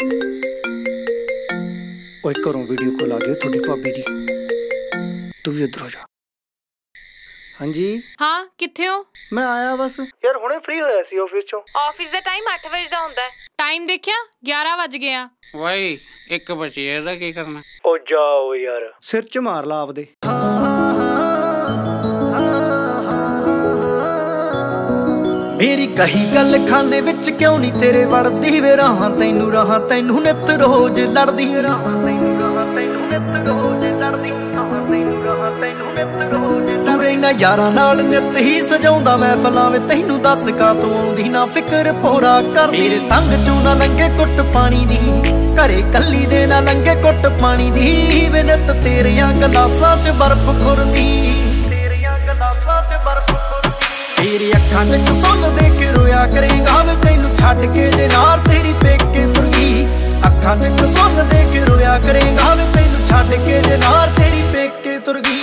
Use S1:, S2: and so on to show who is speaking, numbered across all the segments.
S1: ओए घरों video call आ गई थोड़ी भाभी दी, तू भी उधर हो जा। हाँ जी।
S2: हाँ किथे हो?
S1: मैं आया बस यार, हुणे फ्री होया सी ऑफिस चों।
S2: ऑफिस दा टाइम 8 वजे दा हुंदा है। टाइम देखिया 11 बज गए आ।
S3: वाई 1 बजे दा की करना?
S1: ओ जाओ यार, सिर च मार ला आपदे। मेरी कही गल खाने विच क्यों नहीं तेरे वड़दी वे, रहा तैनू नित रोज लड़दी। तू रहना यारां नाल नित ही सजाउंदा महफिलां वे, तैनू दस का तू आउंदी ना फिकर पूरा कर। मेरे संग चों ना लंघे कुट पानी दी, घरे कल्ली दे ना लंघे कुट पानी दी वे, नित तेरियां गलासां च बर्फ खुरदी, तेरियां गलासां च बर्फ खुरदी। तेरी अखां च कसूल देख रोया करेगा वे, तैनू छड्ड के जे नार तेरी पेके तुर गई। अखां च कसूल देख रोया करेगा वे, तैनू छड्ड के जे नार तेरी पेके तुर गई।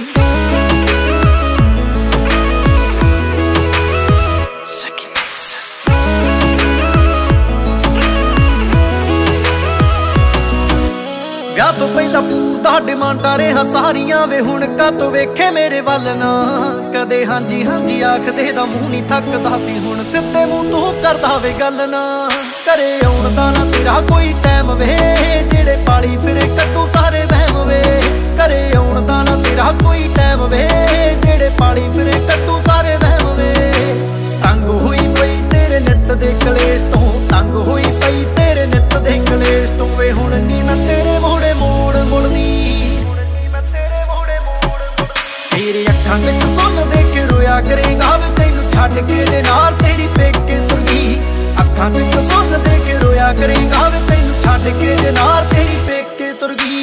S1: ਵਿਆਹ ਤੋਂ ਪਹਿਲਾਂ ਪੂਰਾ ਡਿਮਾਂਡਾਂ ਰਿਹਾ ਸਾਰੀਆਂ ਵੇ, ਹੁਣ ਕਾਤੋਂ ਵੇਖੇ ਮੇਰੇ ਵੱਲ ਨਾ ਕਦੇ ਹਾਂਜੀ ਹਾਂਜੀ ਆਖਦੇ ਦਾ ਮੂੰਹ ਨਹੀਂ ਥੱਕਦਾ ਸੀ, ਹੁਣ ਸਿੱਧੇ ਮੂੰਹ ਤੂੰ ਕਰਦਾ ਵੇ ਗੱਲ ਨਾ। ਘਰੇ ਆਉਣ ਦਾ ਨਾ ਤੇਰਾ ਕੋਈ ਟਾਈਮ ਵੇ, ਜਿਹੜੇ ਪਾਲੀ ਫਿਰੇ ਕੱਢੂ ਸਾਰੇ ਵਹਿਮ ਵੇ। ਘਰੇ ਆਉਣ ਦਾ ਨਾ ਤੇਰਾ ਕੋਈ ਟਾਈਮ ਵੇ, ਜਿਹੜੇ ਪਾਲੀ ਫਿਰੇ ਕੱਢੂ ਸਾਰੇ ਵਹਿਮ ਵੇ। ਤੰਗ ਹੋਈ ਪਈ ਤੇਰੇ ਨਿੱਤ ਦੇ ਕਲੇਸ਼ ਤੋਂ, ਤੰਗ ਹੋਈ ਪਈ ਤੇਰੇ ਨਿੱਤ ਦੇ ਕਲੇਸ਼ ਤੋਂ ਵੇ, ਹੁਣ ਨੀ ਮੈਂ ਤੇਰੇ ਮੋੜੇ ਮੋੜ ਮੁੜਨੀ। ਤੇਰੇ ਅੱਖਾਂ ਚ ਕਸੁੰਨ ਦੇ ਕੇ ਰੋਇਆ ਕਰੇਗਾ ਵੇ, ਤੈਨੂੰ ਛੱਡ ਕੇ ਜੇ ਨਾਰ ਤੇਰੀ ਪੇਕੇ ਤੁਰ ਗਈ। ਅੱਖਾਂ ਚ ਕਸੁੰਨ ਦੇ ਕੇ ਰੋਇਆ ਕਰੇਗਾ ਵੇ, ਤੈਨੂੰ ਛੱਡ ਕੇ ਜੇ ਨਾਰ ਤੇਰੀ ਪੇਕੇ ਤੁਰ ਗਈ।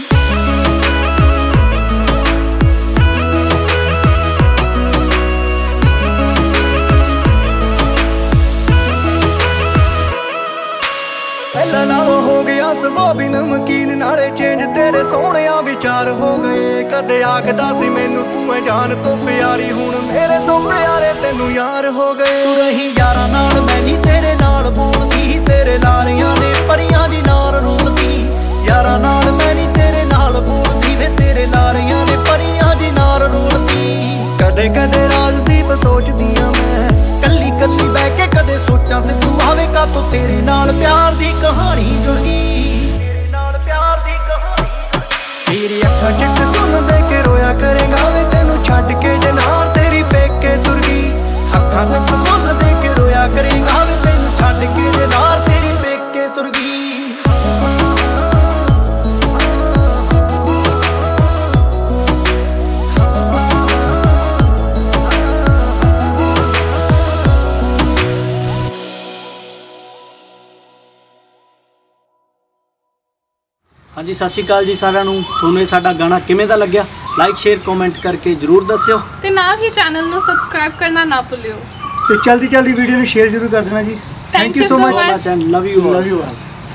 S1: ਪਹਿਲਾਂ ਨਾਲੋਂ ਹੋ ਗਿਆ ਸੁਭਾਅ ਵੀ ਨਮਕੀਨ, ਨਾਲੇ ਚੇਂਜ ਤੇਰੇ ਸੋਹਣਿਆ ਵਿਚਾਰ ਹੋ ਗਏ। ਕਦੇ ਆਖਦਾ ਸੀ ਮੈਨੂੰ ਤੂੰ ਐ ਜਾਨ ਤੋਂ ਪਿਆਰੀ, ਹੁਣ ਮੇਰੇ ਤੋਂ ਪਿਆਰੇ ਤੈਨੂੰ ਯਾਰ ਹੋ ਗਏ। ਤੂੰ ਰਹੀ ਯਾਰਾਂ ਨਾਲ ਮੈਂ ਨਹੀਂ ਤੇਰੇ ਨਾਲ ਬੋਲਦੀ, ਤੇਰੇ ਲਾਰੀਆਂ ਨੇ ਪਰੀਆਂ ਦੀ ਨਾਰ ਰੋਲਦੀ। ਯਾਰਾਂ ਨਾਲ ਮੈਂ ਨਹੀਂ ਤੇਰੇ ਨਾਲ ਬੋਲਦੀ ਵੇ, ਤੇਰੇ ਲਾਰੀਆਂ ਨੇ ਪਰੀਆਂ ਦੀ ਨਾਰ ਰੋਲਦੀ। ਕਦੇ ਕਦੇ ਰਾਜਦੀਪ ਸੋਚਦੀਆਂ ਮੈਂ ਕੱਲੀ ਕੱਲੀ ਬਹਿ ਕੇ, ਕਦੇ ਸੋਚਾਂ ਸੀ ਤੂੰ ਆਵੇ ਕਾਤੋਂ ਤੇਰੇ ਨਾਲ ਪਿਆਰ ਦੀ ਕਹਾਣੀ ਜੁੜ ਗਈ, ਤੇਰੇ ਨਾਲ ਪਿਆਰ ਦੀ ਕਹਾਣੀ। ਤੇਰੀ ਅੱਖਾਂ ਚ ਕਸੁੰਨ ਦੇ ਕੇ ਰੋਇਆ ਕਰੇਗਾ ਵੇ, ਤੈਨੂੰ ਛੱਡ ਕੇ ਜੇ ਨਾਰ ਤੇਰੀ ਪੇਕੇ ਤੁਰ ਗਈ। ਅੱਖਾਂ ਚ ਕਸੁੰਨ ਦੇ ਕੇ ਰੋਇਆ ਕਰੇਗਾ ਵੇ, ਤੈਨੂੰ ਛੱਡ ਕੇ ਜੇ ਨਾਰ ਤੇਰੀ ਪੇਕੇ ਤੁਰ ਗਈ। ਹਾਂਜੀ ਸਤਿ ਸ਼੍ਰੀ ਅਕਾਲ ਜੀ ਸਾਰਿਆਂ ਨੂੰ। ਤੁਹਾਨੂੰ ਇਹ ਸਾਡਾ ਗਾਣਾ ਕਿਵੇਂ ਦਾ ਲੱਗਿਆ, ਲਾਈਕ ਸ਼ੇਅਰ ਕਮੈਂਟ ਕਰਕੇ ਜ਼ਰੂਰ ਦੱਸਿਓ,
S2: ਤੇ ਨਾਲ ਹੀ ਚੈਨਲ ਨੂੰ ਸਬਸਕ੍ਰਾਈਬ ਕਰਨਾ ਨਾ ਭੁੱਲਿਓ।
S1: ਤੇ ਜਲਦੀ ਵੀਡੀਓ ਨੂੰ ਸ਼ੇਅਰ ਜ਼ਰੂਰ ਕਰ ਦੇਣਾ ਜੀ। Thank you so much and love you all.